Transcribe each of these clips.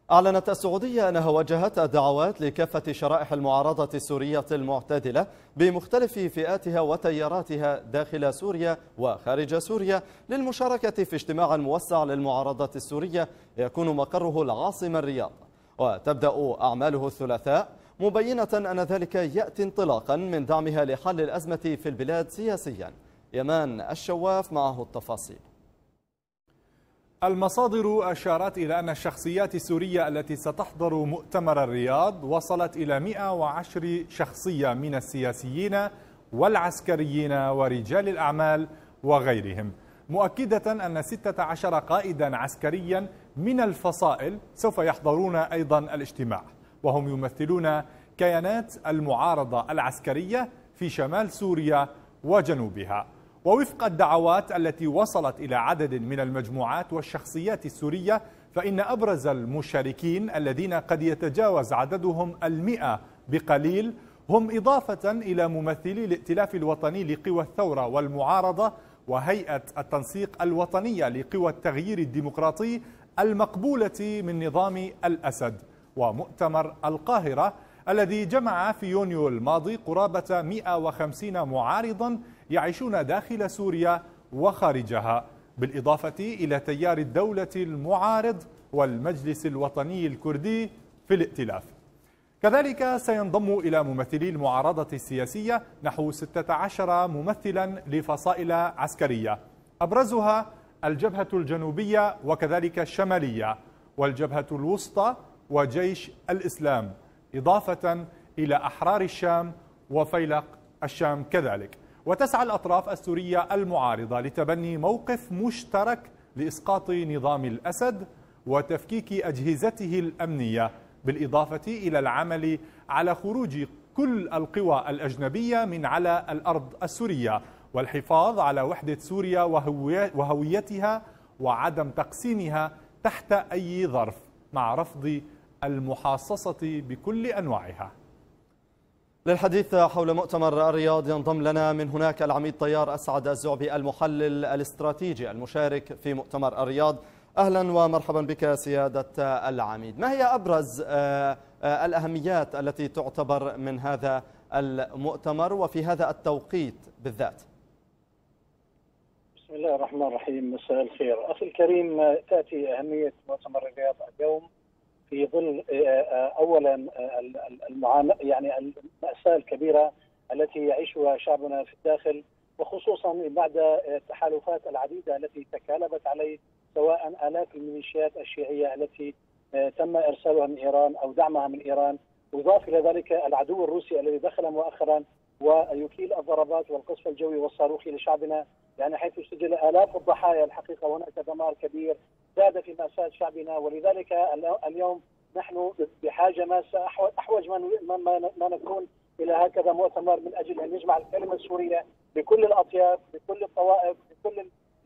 أعلنت السعودية أنها وجهت دعوات لكافة شرائح المعارضة السورية المعتدلة بمختلف فئاتها وتياراتها داخل سوريا وخارج سوريا للمشاركة في اجتماع موسع للمعارضة السورية يكون مقره العاصمة الرياض، وتبدأ أعماله الثلاثاء، مبينة أن ذلك يأتي انطلاقا من دعمها لحل الأزمة في البلاد سياسيا. يمان الشواف معه التفاصيل. المصادر أشارت إلى أن الشخصيات السورية التي ستحضر مؤتمر الرياض وصلت إلى 110 شخصية من السياسيين والعسكريين ورجال الأعمال وغيرهم، مؤكدة أن 16 قائدا عسكريا من الفصائل سوف يحضرون أيضا الاجتماع، وهم يمثلون كيانات المعارضة العسكرية في شمال سوريا وجنوبها. ووفق الدعوات التي وصلت إلى عدد من المجموعات والشخصيات السورية، فإن أبرز المشاركين الذين قد يتجاوز عددهم 100 بقليل هم إضافة إلى ممثلي الائتلاف الوطني لقوى الثورة والمعارضة وهيئة التنسيق الوطنية لقوى التغيير الديمقراطي المقبولة من نظام الأسد، ومؤتمر القاهرة الذي جمع في يونيو الماضي قرابة 150 معارضا يعيشون داخل سوريا وخارجها، بالإضافة إلى تيار الدولة المعارض والمجلس الوطني الكردي في الائتلاف. كذلك سينضم إلى ممثلي المعارضة السياسية نحو 16 ممثلا لفصائل عسكرية، أبرزها الجبهة الجنوبية وكذلك الشمالية والجبهة الوسطى وجيش الإسلام، إضافة إلى أحرار الشام وفيلق الشام كذلك. وتسعى الأطراف السورية المعارضة لتبني موقف مشترك لإسقاط نظام الأسد وتفكيك أجهزته الأمنية، بالإضافة إلى العمل على خروج كل القوى الأجنبية من على الأرض السورية والحفاظ على وحدة سوريا وهويتها وعدم تقسيمها تحت أي ظرف، مع رفض المحاصصة بكل أنواعها. للحديث حول مؤتمر الرياض ينضم لنا من هناك العميد طيار أسعد الزعبي المحلل الاستراتيجي المشارك في مؤتمر الرياض. أهلا ومرحبا بك سيادة العميد. ما هي أبرز الأهميات التي تعتبر من هذا المؤتمر وفي هذا التوقيت بالذات؟ بسم الله الرحمن الرحيم. مساء الخير أخي الكريم. تأتي أهمية مؤتمر الرياض اليوم في ظل اولا يعني المأساة الكبيرة التي يعيشها شعبنا في الداخل، وخصوصا بعد التحالفات العديدة التي تكالبت عليه، سواء آلاف الميليشيات الشيعية التي تم ارسالها من ايران او دعمها من ايران، واضاف الى ذلك العدو الروسي الذي دخل مؤخرا ويكيل الضربات والقصف الجوي والصاروخي لشعبنا، يعني حيث سجل آلاف الضحايا. الحقيقة هناك دمار كبير زاد في مأساة شعبنا، ولذلك اليوم نحن بحاجة ماسة أحوج ما نكون إلى هكذا مؤتمر من أجل أن يجمع الكلمة السورية بكل الأطياف، بكل الطوائف، بكل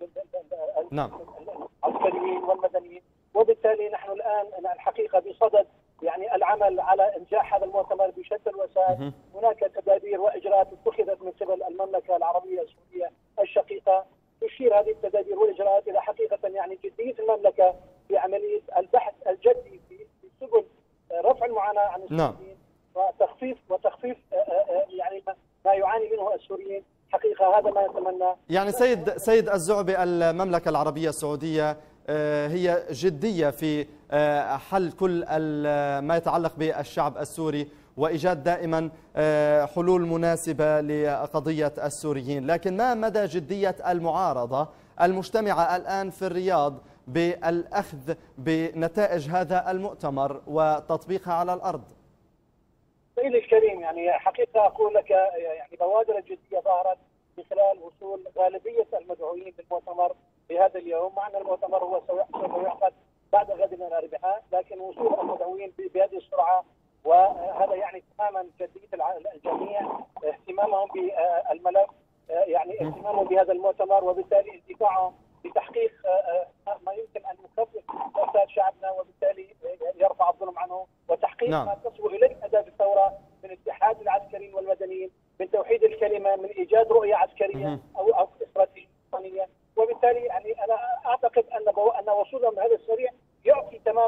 العسكريين والمدنيين. وبالتالي نحن الآن الحقيقة بصدد يعني العمل على إنجاح هذا المؤتمر بشتى الوسائل. هناك تدابير وإجراءات اتخذت من قبل المملكة العربية السورية الشقيقة تشير هذه التدابير والإجراءات إلى حقيقة يعني جدية المملكة في عملية البحث الجدي في سبل رفع المعاناة عن السوريين وتخفيف يعني ما يعاني منه السوريين. حقيقة هذا ما نتمنى. يعني سيد الزعبي، المملكة العربية السعودية هي جدية في حل كل ما يتعلق بالشعب السوري وإيجاد دائما حلول مناسبة لقضية السوريين، لكن ما مدى جدية المعارضة المجتمعة الآن في الرياض بالأخذ بنتائج هذا المؤتمر وتطبيقها على الأرض؟ سيدي الكريم، يعني حقيقة أقول لك يعني بوادر الجدية ظهرت من خلال وصول غالبية المدعوين للمؤتمر في هذا اليوم، مع أن المؤتمر هو سوف يعقد بعد غد من الأربعاء، لكن وصول المدعوين بهذه السرعة وهذا يعني تماما جدية الجميع اهتمامهم بالملف، يعني اهتمامهم بهذا المؤتمر، وبالتالي اندفاعهم لتحقيق ما يمكن ان يخفف مأساة شعبنا، وبالتالي يرفع الظلم عنه، وتحقيق ما تصبو اليه اهداف الثوره من اتحاد العسكريين والمدنيين، من توحيد الكلمه، من ايجاد رؤيه عسكريه او استراتيجيه وطنيه. وبالتالي يعني انا اعتقد ان وصولهم بهذا السريع يعطي تماما هذه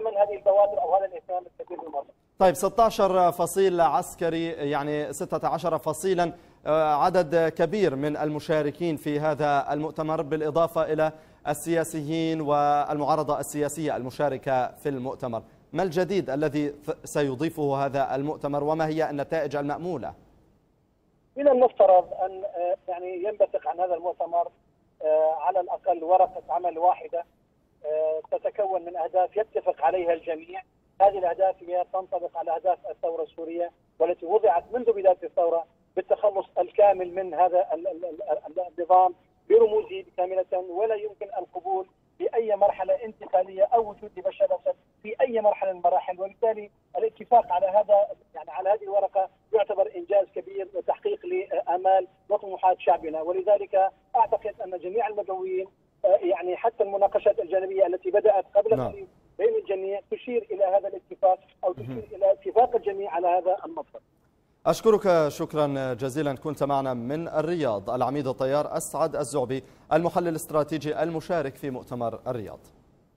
البوادر او هذا الاهتمام الكبير بالمؤتمر. طيب 16 فصيل عسكري، يعني 16 فصيلا، عدد كبير من المشاركين في هذا المؤتمر بالإضافة إلى السياسيين والمعارضة السياسية المشاركة في المؤتمر. ما الجديد الذي سيضيفه هذا المؤتمر وما هي النتائج المأمولة؟ من المفترض أن يعني ينبثق عن هذا المؤتمر على الأقل ورقة عمل واحدة تتكون من أهداف يتفق عليها الجميع. هذه الأهداف هي تنطبق على أهداف الثورة السورية والتي وضعت منذ بداية الثورة بالتخلص الكامل من هذا النظام برموزه كاملة، ولا يمكن القبول بأي مرحلة انتقالية أو وجود بشار الأسد في أي مرحلة من المراحل. وبالتالي الاتفاق على هذا يعني على هذه الورقة يعتبر إنجاز كبير وتحقيق لآمال وطموحات شعبنا. ولذلك أعتقد أن جميع المدعوين يعني حتى المناقشات الجانبية التي بدأت قبل قليل بين الجميع تشير إلى هذا الاتفاق أو تشير إلى اتفاق الجميع على هذا المطلب. أشكرك شكرا جزيلا. كنت معنا من الرياض العميد الطيار أسعد الزعبي، المحلل الاستراتيجي المشارك في مؤتمر الرياض.